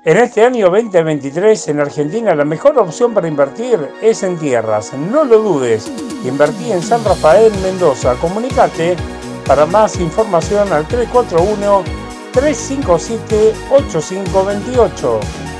En este año 2023 en Argentina la mejor opción para invertir es en tierras. No lo dudes. Invertí en San Rafael, Mendoza. Comunicate para más información al 341-357-8528.